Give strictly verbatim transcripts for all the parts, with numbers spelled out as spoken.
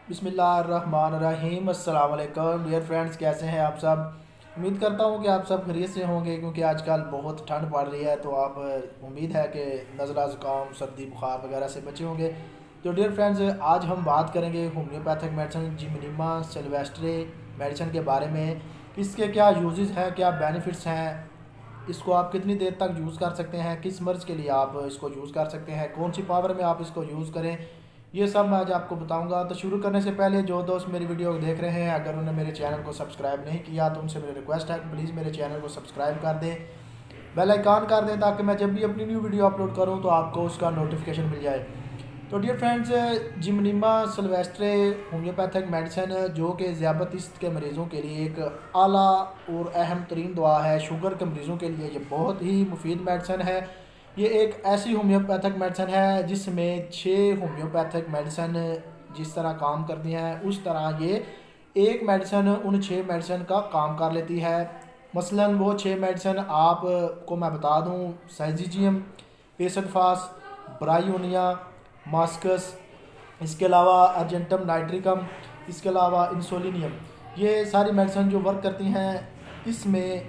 बिस्मिल्लाहिर्रहमानिर्रहीम अस्सलाम वालेकुम डियर फ्रेंड्स, कैसे हैं आप सब। उम्मीद करता हूं कि आप सब खैरियत से होंगे क्योंकि आजकल बहुत ठंड पड़ रही है। तो आप उम्मीद है कि नज़ला ज़ुकाम सर्दी बुखार वगैरह से बचे होंगे। तो डियर फ्रेंड्स, आज हम बात करेंगे homeopathic medicine gymnema sylvestre medicine के बारे में। इसके क्या यूजेस हैं, क्या बेनिफिट्स हैं, इसको आप कितनी देर तक यूज़ कर सकते हैं, किस मर्ज़ के लिए आप इसको यूज़ कर सकते हैं, कौन सी पावर में आप इसको यूज़ करें, ये सब मैं आज आपको बताऊंगा। तो शुरू करने से पहले जो दोस्त मेरी वीडियो देख रहे हैं, अगर उन्होंने मेरे चैनल को सब्सक्राइब नहीं किया तो उनसे मेरी रिक्वेस्ट है कि प्लीज़ मेरे चैनल को सब्सक्राइब कर दें, बेल आइकन कर दें, ताकि मैं जब भी अपनी न्यू वीडियो अपलोड करूँ तो आपको उसका नोटिफिकेशन मिल जाए। तो dear friends, gymnema sylvestre homeopathic medicine जो कि ज़ियाबतीस के मरीज़ों के लिए एक आला और अहम तरीन दवा है। शुगर के मरीज़ों के लिए ये बहुत ही मुफीद मेडिसिन है। ये एक ऐसी होम्योपैथिक मेडिसिन है जिसमें छः होम्योपैथिक मेडिसिन जिस तरह काम करती हैं उस तरह ये एक मेडिसिन उन छः मेडिसिन का काम कर लेती है। मसलन वो छः मेडिसिन आपको मैं बता दूं: साइजिजियम, पेसडफास, ब्रायोनिया, मास्कस, इसके अलावा अर्जेंटम नाइट्रिकम, इसके अलावा इंसोलिनियम। ये सारी मेडिसिन जो वर्क करती हैं, इसमें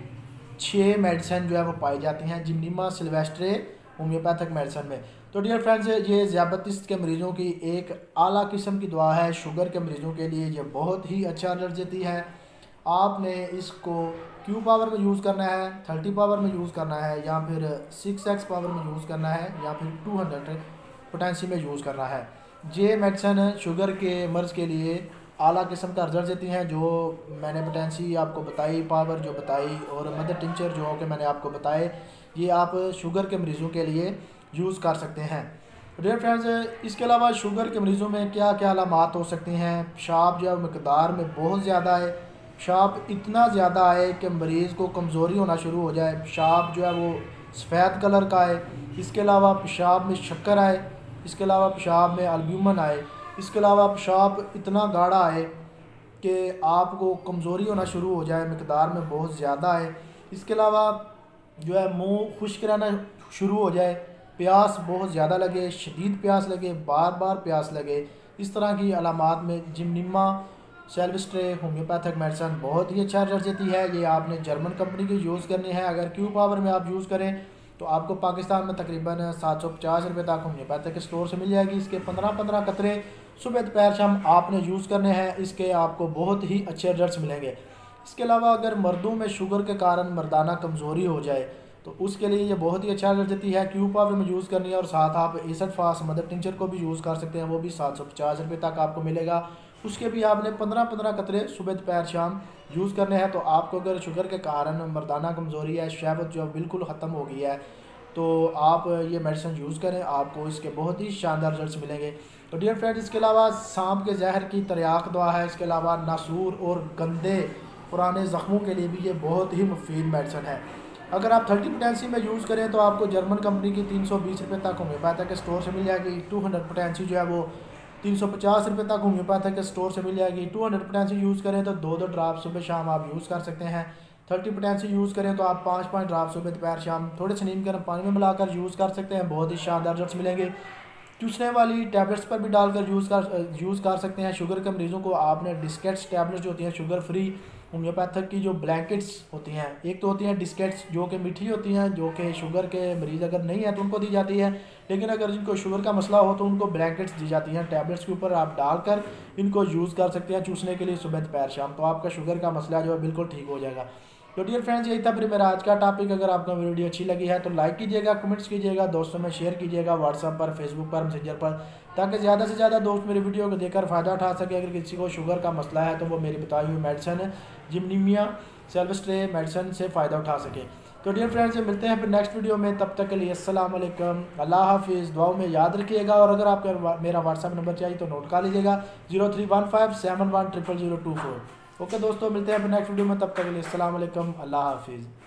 छः मेडिसिन जो है वो पाई जाती हैं जिमनीमा सिल्वेस्ट्रे होम्योपैथिक मेडिसिन में। तो डियर फ्रेंड्स, ये ज़ियाबतीस के मरीज़ों की एक आला किस्म की दवा है। शुगर के मरीज़ों के लिए ये बहुत ही अच्छा रिजल्ट देती है। आपने इसको क्यू पावर में यूज़ करना है, थर्टी पावर में यूज़ करना है, या फिर सिक्स एक्स पावर में यूज़ करना है, या फिर टू हंड्रेड पोटेंसी में यूज़ करना है। ये मेडिसिन शुगर के मर्ज़ के लिए आला किस्म का रिजल्ट देती हैं। जो मैंने पोटेंसी आपको बताई, पावर जो बताई, और मदर टिंचर जो कि मैंने आपको बताए, ये आप शुगर के मरीज़ों के लिए यूज़ कर सकते हैं। डियर फ्रेंड्स, इसके अलावा शुगर के मरीज़ों में क्या क्या अलामात हो सकती हैं। पेशाब जो है मकदार में बहुत ज़्यादा है, पेशाब इतना ज़्यादा आए कि मरीज़ को कमज़ोरी होना शुरू हो जाए, पेशाब जो है वो सफ़ेद कलर का आए, इसके अलावा पेशाब में शक्कर आए, इसके अलावा पेशाब में एल्ब्यूमिन आए, इसके अलावा पेशाब इतना गाढ़ा आए कि आपको कमज़ोरी होना शुरू हो जाए, मकदार में बहुत ज़्यादा आए। इसके अलावा जो है मुंह खुश्क रहना शुरू हो जाए, प्यास बहुत ज़्यादा लगे, शदीद प्यास लगे, बार बार प्यास लगे। इस तरह की अलामात में जिमनीमा सिल्वेस्ट्रे होम्योपैथिक मेडिसिन बहुत ही अच्छा रिजल्ट देती है। ये आपने जर्मन कंपनी की यूज़ करनी है। अगर क्यू पावर में आप यूज़ करें तो आपको पाकिस्तान में तकरीबन सात सौ पचास रुपये तक होम्योपैथिक स्टोर से मिल जाएगी। इसके पंद्रह पंद्रह कतरे सुबह दोपहर शाम आपने यूज़ करने हैं। इसके आपको बहुत ही अच्छे रिजल्ट्स मिलेंगे। इसके अलावा अगर मर्दों में शुगर के कारण मर्दाना कमज़ोरी हो जाए तो उसके लिए ये बहुत ही अच्छा रिजल्ट देती है। क्यू पावर में यूज़ करनी है, और साथ आप एसड फास्ट मदर टिंचर को भी यूज़ कर सकते हैं, वो भी सात सौ पचास रुपये तक आपको मिलेगा। उसके भी आपने पंद्रह पंद्रह कतरे सुबह दोपहर शाम यूज़ करने हैं। तो आपको अगर शुगर के कारण मर्दाना कमज़ोरी है, शहवत जो बिल्कुल ख़त्म हो गई है, तो आप ये मेडिसिन यूज़ करें, आपको इसके बहुत ही शानदार रिजल्ट्स मिलेंगे। तो डियर फ्रेंड्स, इसके अलावा सांप के जहर की तरियाक दवा है। इसके अलावा नासूर और गंदे पुराने ज़ख्मों के लिए भी ये बहुत ही मुफीद मेडिसिन है। अगर आप थर्टी पोटेंसी में यूज़ करें तो आपको जर्मन कंपनी की तीन सौ बीस रुपये तक होम्योपैथिक स्टोर से मिल जाएगी। टू हंड्रेड पोटेंसी जो है वो तीन सौ पचास रुपये तक होम्योपैथिक स्टोर से मिल जाएगी। टू हंड्रेड पोटेंसी यूज़ करें तो दो दो ड्राप सुबह शाम आप यूज़ कर सकते हैं। थर्टी पोटेंसी यूज़ करें तो आप पाँच पाँच ड्राप सुबह दोपहर शाम थोड़े से नीम गर्म पानी में मिलाकर यूज़ कर सकते हैं। बहुत ही शानदार रिजल्ट्स मिलेंगे। चूसने वाली टैबलेट्स पर भी डालकर यूज़ कर यूज़ कर सकते हैं। शुगर के मरीज़ों को आपने डिस्केट्स टैबलेट्स जो होती हैं शुगर फ्री होम्योपैथिक की, जो ब्लैंकेट्स होती हैं, एक तो होती हैं डिस्केट्स जो कि मीठी होती हैं, जो कि शुगर के मरीज़ अगर नहीं है तो उनको दी जाती है, लेकिन अगर जिनको शुगर का मसला हो तो उनको ब्लैंकेट्स दी जाती हैं। टैबलेट्स के ऊपर आप डालकर इनको यूज़ कर सकते हैं चूसने के लिए सुबह दोपहर शाम, तो आपका शुगर का मसला जो है बिल्कुल ठीक हो जाएगा। तो डियर फ्रेंड्स, यही था फिर मेरा आज का टॉपिक। अगर आपको वीडियो अच्छी लगी है तो लाइक कीजिएगा, कमेंट्स कीजिएगा, दोस्तों में शेयर कीजिएगा, व्हाट्सएप पर, फेसबुक पर, मैसेंजर पर, ताकि ज़्यादा से ज़्यादा दोस्त मेरी वीडियो को देखकर फ़ायदा उठा सके। अगर किसी को शुगर का मसला है तो वो मेरी बताई हुई मेडिसिन जिमनीमा सिल्वेस्ट्रे मेडिसिन से फ़ायदा उठा सके। तो डियर फ्रेंड्स, मिलते हैं फिर नेक्स्ट वीडियो में। तब तक के लिए अस्सलाम वालेकुम, अल्लाह हाफिज़। दुआओं में याद रखिएगा, और अगर आपको मेरा व्हाट्सएप नंबर चाहिए तो नोट कर लीजिएगा: zero three one five seven one triple zero two four. Okay दोस्तों, मिलते हैं फिर नेक्स्ट वीडियो में। तब तक के लिए अस्सलाम वालेकुम, अल्लाह हाफिज़।